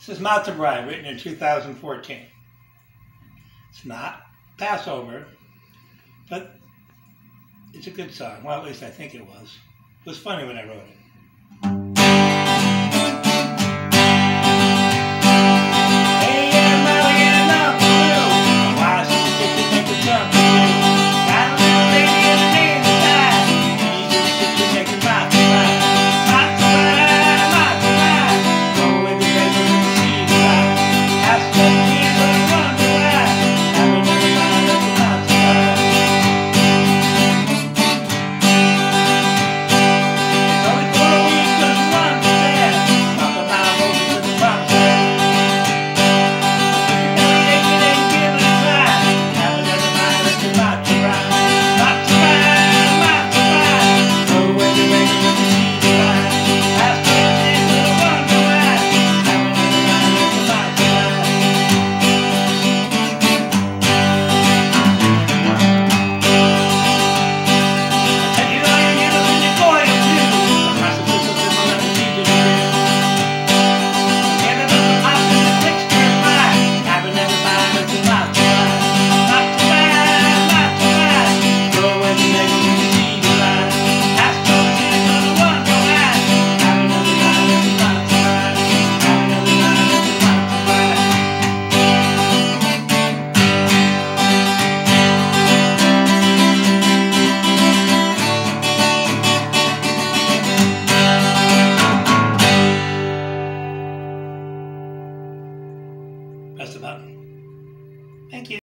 This is Matzah Bride, written in 2014. It's not Passover, but it's a good song. Well, at least I think it was. It was funny when I wrote it.